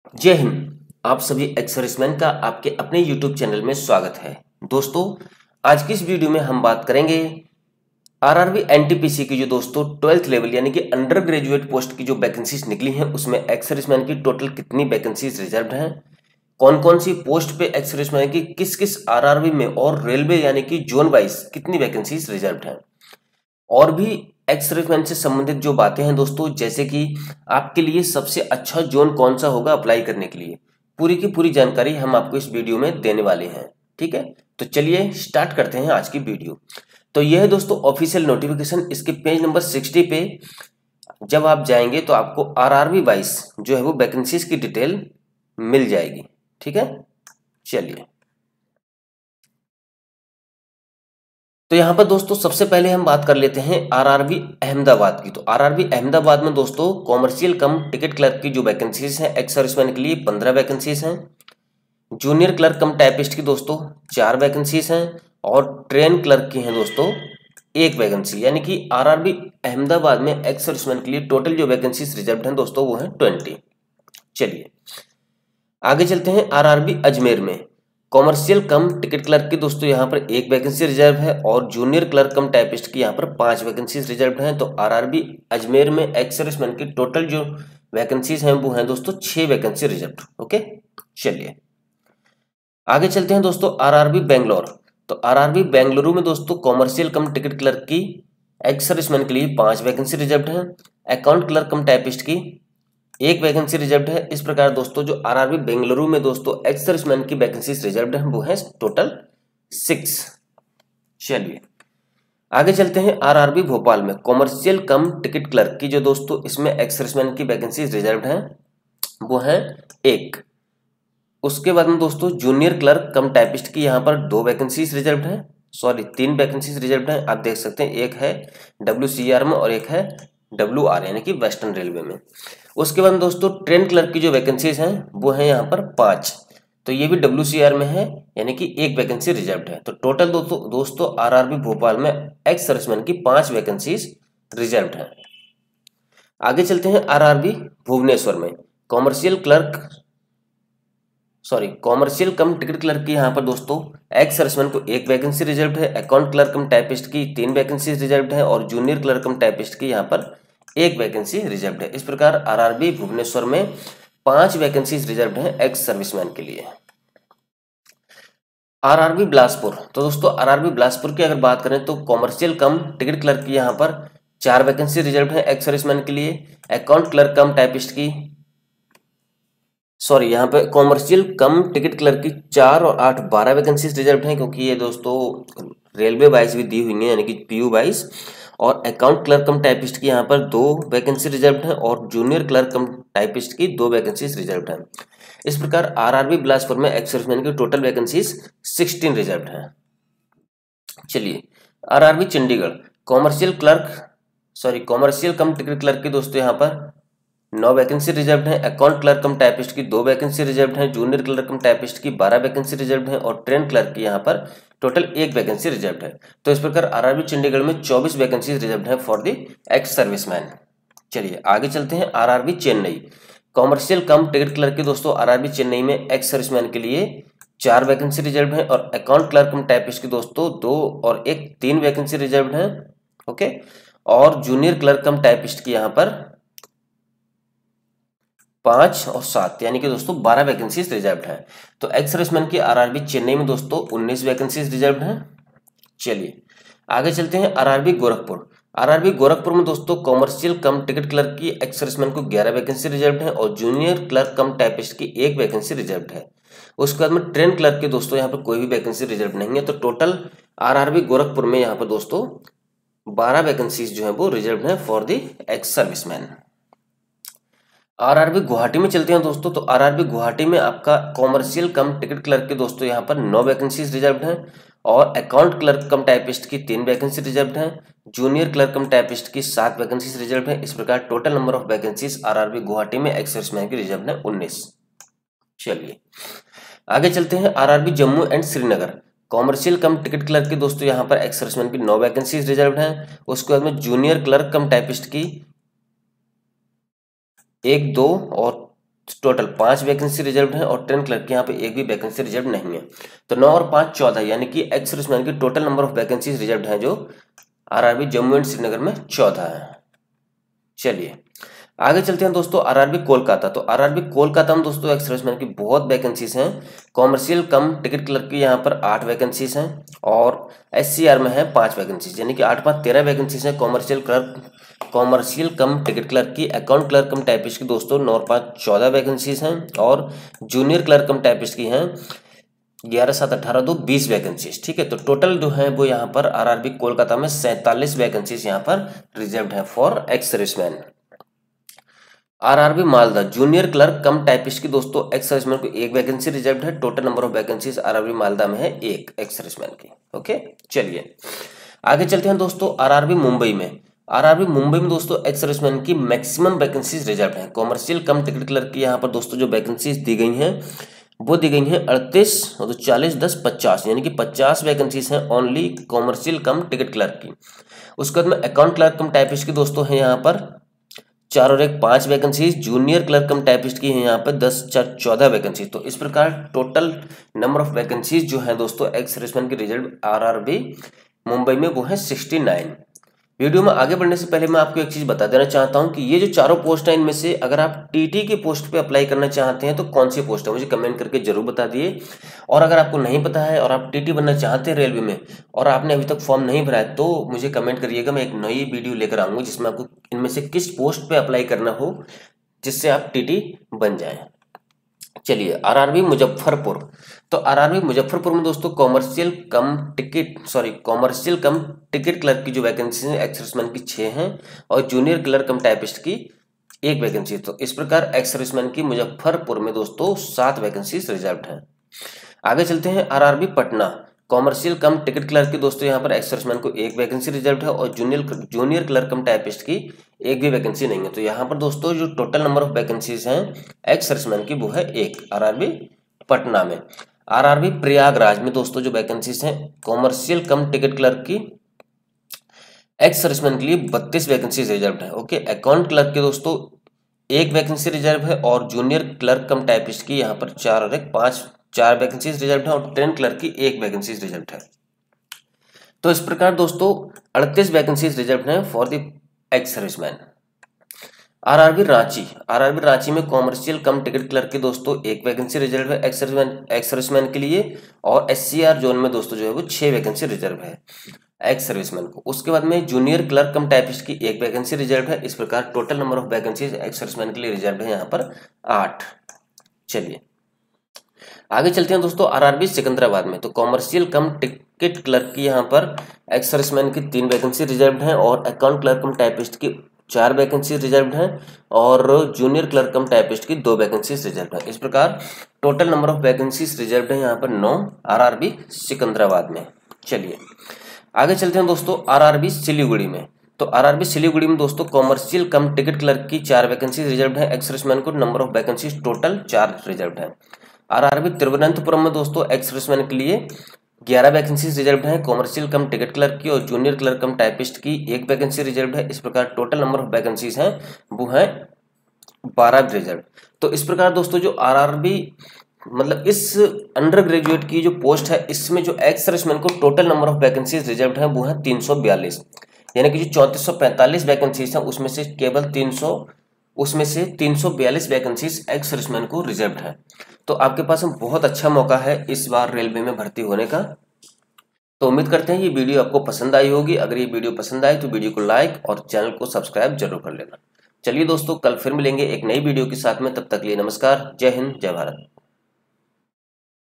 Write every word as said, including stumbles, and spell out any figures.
जय हिंद। आप सभी एक्स सर्विसमैन का आपके अपने यूट्यूब चैनल में स्वागत है। दोस्तों, आज की इस वीडियो में हम बात करेंगे आरआरबी एनटीपीसी की जो दोस्तों ट्वेल्थ लेवल यानी कि अंडर ग्रेजुएट पोस्ट की जो वैकेंसीज निकली हैं उसमें एक्स सर्विसमैन की टोटल कितनी वैकेंसीज रिजर्व्ड हैं, कौन कौन सी पोस्ट पे एक्स सर्विसमैन की किस किस आरआरबी में और रेलवे यानी कि जोन वाइज कितनी वैकेंसीज रिजर्व्ड हैं, और भी एक्स सर्विसमैन से संबंधित जो बातें हैं दोस्तों, जैसे कि आपके लिए सबसे अच्छा जोन कौन सा होगा अप्लाई करने के लिए, पूरी की पूरी जानकारी हम आपको इस वीडियो में देने वाले हैं। ठीक है, तो चलिए स्टार्ट करते हैं आज की वीडियो। तो यह है दोस्तों ऑफिशियल नोटिफिकेशन। इसके पेज नंबर सिक्सटी पे जब आप जाएंगे तो आपको आरआरबी वाइज जो है वो वैकेंसीज की डिटेल मिल जाएगी। ठीक है, चलिए। तो यहाँ पर दोस्तों सबसे पहले हम बात कर लेते हैं आरआरबी अहमदाबाद की। तो आरआरबी अहमदाबाद में दोस्तों कॉमर्शियल कम टिकट क्लर्क की जो वैकेंसीज हैं एक्स सर्विसमैन के लिए पंद्रह वैकेंसीज हैं। जूनियर क्लर्क कम टाइपिस्ट की दोस्तों चार वैकेंसीज हैं और ट्रेन क्लर्क की हैं दोस्तों एक वैकेंसी। यानी कि आरआरबी अहमदाबाद में एक्स सर्विसमैन के लिए टोटल जो वैकेंसीज रिजर्व हैं दोस्तों वो हैं ट्वेंटी। चलिए आगे चलते हैं। आरआरबी अजमेर में कॉमर्शियल कम टिकट क्लर्क की दोस्तों यहाँ पर एक वैकेंसी रिजर्व है और जूनियर क्लर्क कम टाइपिस्ट की यहाँ पर पांच वैकेंसीज रिजर्व हैं। तो आरआरबी अजमेर में एक्स सर्विसमैन की टोटल जो वैकेंसीज हैं वो हैं दोस्तों छह वैकेंसी रिजर्व। ओके, चलिए आगे चलते हैं दोस्तों। आरआरबी बेंगलोर। तो आरआरबी बेंगलुरु में दोस्तों कॉमर्शियल कम टिकट क्लर्क की एक्स सर्विसमैन के लिए पांच वैकेंसी रिजर्व है। अकाउंट क्लर्क कम टाइपिस्ट की एक वैकेंसी रिजर्व्ड है। इस प्रकार दोस्तों जो आरआरबी बेंगलुरु में दोस्तों एक्स सर्विसमैन की वैकेंसीज रिजर्व्ड है वो है टोटल सिक्स। चलिए आगे चलते हैं। आरआरबी भोपाल में कॉमर्शियल कम टिकट क्लर्क की जो दोस्तों इसमें एक्स सर्विसमैन की वैकेंसीज रिजर्व्ड है वो है एक। उसके बाद में दोस्तों जूनियर क्लर्क कम टाइपिस्ट की यहाँ पर दो वैकेंसीज रिजर्व्ड है, सॉरी तीन वैकेंसीज रिजर्व्ड है। आप देख सकते हैं एक है डब्ल्यू सी आर में और एक है डब्ल्यू आर यानी कि वेस्टर्न रेलवे में। उसके बाद दोस्तों ट्रेन क्लर्क की जो वैकेंसीज हैं वो है यहाँ पर पांच। तो ये भी डब्ल्यू सी आर में है यानी कि एक वैकेंसी रिजर्व्ड है। तो टोटल दोस्तों दोस्तों आरआरबी भोपाल में एक्स सर्विसमैन की पांच वैकेंसीज रिजर्व्ड हैं। आगे चलते हैं। आरआरबी भुवनेश्वर में commercial clerk sorry commercial cum ticket clerk की यहाँ पर दोस्तों एक्स सर्विसमैन को एक वैकेंसी रिजर्व्ड है। अकाउंट क्लर्क कम टाइपिस्ट की तीन वैकेंसी रिजर्व्ड है और जूनियर क्लर्क कम टाइपिस्ट की यहाँ पर एक वैकेंसी रिजर्व्ड है। इस प्रकार आरआरबी भुवनेश्वर में पांच वैकेंसीज रिजर्व्ड हैं एक्स सर्विसमैन के लिए। आरआरबी बिलासपुर। तो दोस्तों आरआरबी बिलासपुर की अगर बात करें तो कॉमर्शियल कम टिकट क्लर्क की यहाँ पर चार वैकेंसी रिजर्व्ड है एक्स सर्विसमैन के लिए। अकाउंट क्लर्क कम टाइपिस्ट की सॉरी यहाँ पे कॉमर्शियल कम टिकट क्लर्क की चार और आठ बारह वैकेंसीज रिजर्व्ड हैं, क्योंकि ये दोस्तों रेलवे वाइज भी दी हुई है यानी कि पीयू वाइज। और अकाउंट क्लर्क कम टाइपिस्ट की यहाँ पर दो वैकेंसी रिजर्व्ड हैं और जूनियर क्लर्क कम टाइपिस्ट की दो वैकेंसीज रिजर्व्ड हैं। इस प्रकार आरआरबी बिलासपुर में एक्स सर्विसमैन की टोटल वैकेंसीज सिक्सटीन रिजर्व्ड हैं। चलिए RRB Chandigarh commercial clerk sorry commercial cum ticket clerk की दोस्तों यहाँ पर नौ वैकेंसी रिजर्व्ड हैं। अकाउंट क्लर्क कम टाइपिस्ट की दो वैकेंसी रिजर्व्ड हैं। जूनियर क्लर्क कम टाइपिस्ट की बारह वैकेंसी रिजर्व्ड हैं और ट्रेन क्लर्क की यहाँ पर टोटल एक वैकेंसी रिजर्व्ड है। तो इस प्रकार आरआरबी चंडीगढ़ में चौबीस वैकेंसी रिजर्व्ड है फॉर द एक्स सर्विसमैन। चलिए आगे चलते हैं। RRB Chennai commercial cum ticket clerk की दोस्तों आरआरबी चेन्नई में एक्स सर्विसमैन के लिए चार वैकेंसी रिजर्व्ड है और अकाउंट क्लर्क कम टाइपिस्ट की दोस्तों दो और एक तीन वैकेंसी रिजर्व्ड है। ओके, और जूनियर क्लर्क कम टाइपिस्ट की यहाँ पर पांच और सात यानी कि दोस्तों बारह वैकेंसीज रिजर्व्ड हैं। तो एक्स सर्विसमैन की आरआरबी चेन्नई में दोस्तों उन्नीस वैकेंसीज रिजर्व्ड हैं। चलिए आगे चलते हैं। आरआरबी गोरखपुर। आरआरबी गोरखपुर में दोस्तों कॉमर्शियल कम टिकट क्लर्क की एक्स सर्विसमैन को ग्यारह वैकेंसी रिजर्व्ड है और जूनियर क्लर्क कम टाइपिस्ट की एक वैकेंसी रिजर्व्ड है। उसके बाद में ट्रेन क्लर्क की दोस्तों यहाँ पर कोई भी वैकेंसी रिजर्व नहीं है। तो टोटल आरआरबी गोरखपुर में यहाँ पर दोस्तों बारह वैकेंसीज जो है वो रिजर्व है for the ex serviceman. RRB Guwahati में चलते हैं दोस्तों। तो आरआरबी गुवाहाटी में आपका कॉमर्शियल कम टिकट क्लर्क के दोस्तों यहाँ पर नौ वैकेंसीज रिजर्व्ड हैं और अकाउंट क्लर्क कम टाइपिस्ट की तीन वैकेंसी रिजर्व्ड हैं। जूनियर क्लर्क कम टाइपिस्ट की सात वैकेंसीज रिजर्व्ड हैं। इस प्रकार total number of vacancies RRB Guwahati में एक्स सर्विसमैन की रिजर्व्ड है उन्नीस। चलिए आगे चलते हैं। RRB Jammu and Srinagar commercial cum ticket clerk की दोस्तों यहाँ पर एक्स सर्विसमैन की नौ वैकेंसीज रिजर्व्ड हैं। उसके बाद में जूनियर क्लर्क कम टाइपिस्ट की एक दो और टोटल पांच वैकेंसी रिजर्व है और ट्रेन क्लर्क की यहाँ पे एक भी वैकेंसी रिजर्व नहीं है। तो नौ और पांच चौदह, यानी कि एक्स सर्विसमैन की total number of vacancies reserve है जो आरआरबी जम्मू एंड श्रीनगर में चौदह है। चलिए आगे चलते हैं दोस्तों आरआरबी कोलकाता। तो आरआरबी कोलकाता में दोस्तों एक्स सर्विसमैन की बहुत वैकेंसीज हैं। कॉमर्शियल कम टिकट क्लर्क की यहाँ पर आठ वैकेंसीज हैं और एससीआर में है पांच वैकेंसीज, यानी कि आठ पांच तेरह वैकेंसीज हैं। Commercial clerk commercial cum ticket clerk की, अकाउंट क्लर्क कम टाइपिस्ट की दोस्तों नौ पाँच चौदह वैकेंसीज हैं और जूनियर क्लर्क कम टाइपिस्ट की हैं ग्यारह सात अठारह दो बीस वैकेंसीज। ठीक है, तो टोटल जो है वो यहाँ पर आरआरबी कोलकाता में सैंतालीस वैकेंसीज यहाँ पर रिजर्व है for ex serviceman. RRB Malda junior clerk cum typist की दोस्तों एक्स सर्विसमैन को एक वैकेंसी रिजर्व है। Total number of vacancies RRB Malda में है एक एक्स सर्विसमैन की। ओके, चलिए आगे चलते हैं दोस्तों आरआरबी मुंबई में। आरआरबी मुंबई में दोस्तों एक्स सर्विसमैन की मैक्सिमम वैकेंसीज रिजर्व है। कॉमर्शियल कम टिकट क्लर्क की यहाँ पर दोस्तों जो वैकेंसीज दी गई हैं वो दी गई हैं अड़तीस और तो चालीस दस पचास, यानी कि पचास वैकेंसीज हैं only commercial cum ticket clerk की। उसके बाद में अकाउंट क्लर्क कम टाइपिस्ट की दोस्तों है यहाँ पर चार और एक पांच vacancies. Junior clerk cum typist की है यहाँ पे दस चार चौदह वैकेंसीज। तो इस प्रकार टोटल नंबर ऑफ वैकेंसीज जो है दोस्तों एक्स सर्विसमैन की रिजर्व आरआरबी मुंबई में वो है सिक्सटी नाइन। वीडियो में आगे बढ़ने से पहले मैं आपको एक चीज बता देना चाहता हूं कि ये जो चारों पोस्ट है इनमें से अगर आप टीटी की पोस्ट पे अप्लाई करना चाहते हैं तो कौन सी पोस्ट है मुझे कमेंट करके जरूर बता दिए। और अगर आपको नहीं पता है और आप टीटी बनना चाहते हैं रेलवे में और आपने अभी तक फॉर्म नहीं भरा है तो मुझे कमेंट करिएगा, मैं एक नई वीडियो लेकर आऊंगा जिसमें आपको इनमें से किस पोस्ट पे अप्लाई करना हो जिससे आप टीटी बन जाए। चलिए आरआरबी मुजफ्फरपुर। तो आरआरबी मुजफ्फरपुर में दोस्तों commercial cum ticket sorry commercial cum ticket clerk की जो वैकेंसी है एक्स सर्विसमैन की छह हैं और जूनियर क्लर्क कम टाइपिस्ट की एक वैकेंसी। तो इस प्रकार एक्स सर्विसमैन की मुजफ्फरपुर में दोस्तों सात वैकेंसीज रिजर्व्ड हैं। आगे चलते हैं RRB Patna. Commercial cum ticket clerk की दोस्तों यहाँ पर एक्स सर्विसमैन को एक वैकेंसी रिजर्व है और junior junior clerk cum typist की एक भी वैकेंसी नहीं है। तो यहाँ पर दोस्तों जो टोटल नंबर ऑफ वैकेंसीज हैं एक्स सर्विसमैन की वो है एक आरआरबी पटना में। आरआरबी प्रयागराज में दोस्तों जो वैकेंसीज हैं कॉमर्शियल कम टिकट क्लर्क की एक्स सर्विसमैन के लिए बत्तीस वैकेंसीज रिजर्व है। ओके, अकाउंट क्लर्क के दोस्तों एक वैकेंसी रिजर्व है और जूनियर क्लर्क कम टाइपिस्ट की यहाँ पर चार और एक पांच चार वैकेंसीज रिजर्व है और ट्रेन क्लर्क की एक वैकेंसीज रिजर्व है। तो इस प्रकार दोस्तों अड़तीस वैकेंसीज रिजर्व है for the ex serviceman. RRB Ranchi. RRB Ranchi में कॉमर्शियल कम टिकट क्लर्क की दोस्तों एक वैकेंसी रिजर्व है एक्स सर्विसमैन एक्स सर्विसमैन के लिए और एससीआर जोन में दोस्तों जो है वो छह वैकेंसी रिजर्व है एक्स सर्विसमैन को। उसके बाद में जूनियर क्लर्क कम टाइपिस्ट की एक वैकेंसी रिजर्व है। इस प्रकार total number of vacancies ex serviceman के लिए रिजर्व है यहाँ पर आठ। चलिए आगे चलते हैं दोस्तों आरआरबी सिकंदराबाद में। तो कॉमर्शियल कम टिकट क्लर्क की यहाँ पर एक्स सर्विसमैन की तीन वैकेंसी रिजर्व हैं और अकाउंट क्लर्क कम टाइपिस्ट की चार वैकेंसी रिजर्व हैं और जूनियर क्लर्क कम टाइपिस्ट की दो वैकेंसी रिजर्व है। इस प्रकार total number of vacancies reserve है यहाँ पर नौ आरआरबी सिकंदराबाद में। चलिए आगे चलते हैं दोस्तों आरआरबी सिलीगुड़ी में। तो आरआरबी सिलीगुड़ी में दोस्तों कॉमर्शियल कम टिकट क्लर्क की चार वैकेंसी रिजर्व है एक्स सर्विसमैन को नंबर ऑफ वैकेंसीज टोटल चार रिजर्व है। आरआरबी तिरुवनंतपुरम में दोस्तों एक्स सर्विसमैन के लिए ग्यारह वैकेंसीज रिजर्व है कॉमर्शियल कम टिकट क्लर्क की और जूनियर क्लर्क कम टाइपिस्ट की एक वैकेंसी रिजर्व है। इस प्रकार टोटल नंबर ऑफ वैकेंसीज हैं वो है बारह रिजर्व। तो इस प्रकार दोस्तों जो आरआरबी मतलब इस अंडर ग्रेजुएट की जो पोस्ट है इसमें जो एक्स सर्विसमैन को total number of vacancies reserve है वो है तीन सौ बयालीस, यानी कि जो चौंतीस सौ पैंतालीस वैकेंसीज हैं उसमें से केवल तीन सौ उसमें से तीन सौ बयालीस वैकेंसीज एक्स सर्विसमैन को रिजर्व है। तो आपके पास बहुत अच्छा मौका है इस बार रेलवे में भर्ती होने का। तो उम्मीद करते हैं ये वीडियो आपको पसंद आई होगी। अगर ये वीडियो पसंद आए तो वीडियो को लाइक और चैनल को सब्सक्राइब जरूर कर लेना। चलिए दोस्तों कल फिर मिलेंगे एक नई वीडियो के साथ में, तब तक के लिए नमस्कार, जय हिंद, जय भारत।